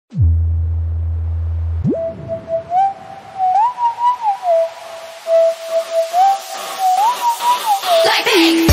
Blackpink.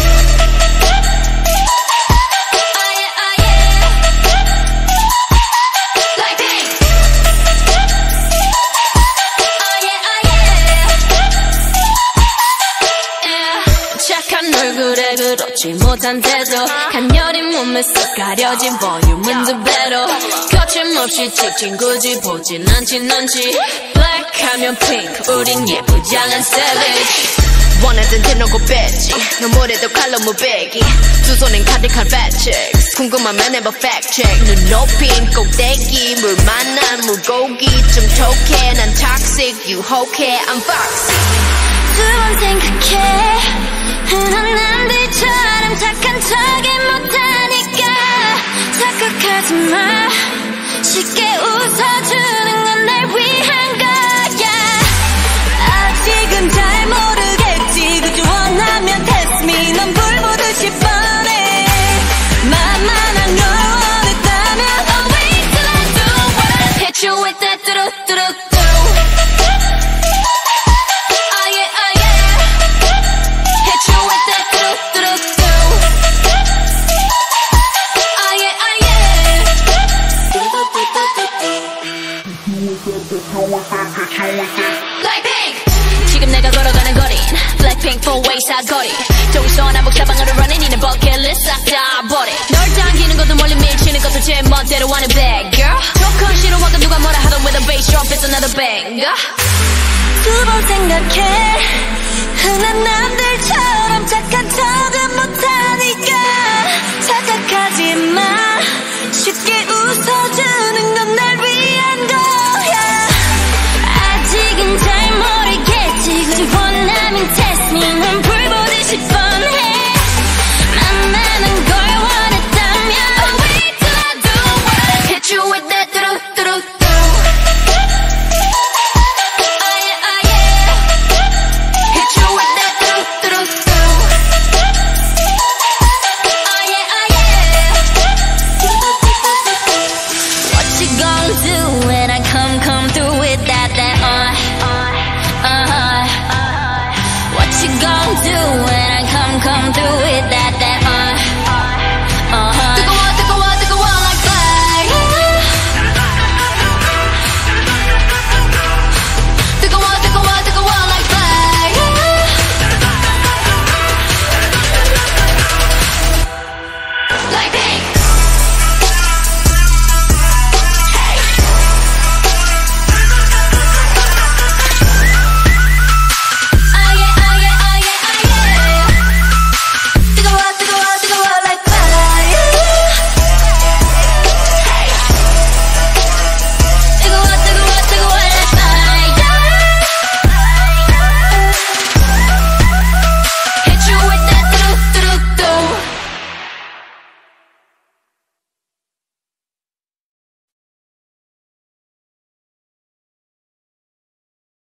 얼굴에 그렇지 못한 태도 간녀린 몸에 쏙 가려진 볼륨은 두 배로 거침없이 찍힌 굳이 보진 않지 Black 하면 pink 우린 예쁘장한 savage 원하던 대놓고 뺐지 너무래도 칼로 무배기 두 손엔 가득한 fat chicks 궁금하면 해봐 fact check 눈 높인 꼭대기 물 만난 물고기 좀 톡해 난 toxic 유혹해 I'm foxy 두 번 생각해 흔한 남들처럼 착한 척이 못하니까 착각하지 마 쉽게 웃어주는 건 날 위한 거야 아직은 잘 모르겠지 그저 원하면 test me 넌 불 보듯이 뻔해 만만한 걸 원했다면 I'll wait till I do what I hit you with that 뚜루뚜루뚜루 Blackpink 지금 내가 걸어가는 거린 Blackpink four-way 사거리 동서남북 사방으로 running 니는 버킷리스트 싹 다 버려 널 당기는 것도 멀리 밀치는 것도 제 멋대로 하는 bad girl 조건 싫어하고 누가 뭐라 하던 with a bass drop it's another banger 두 번 생각해 흔한 남들처럼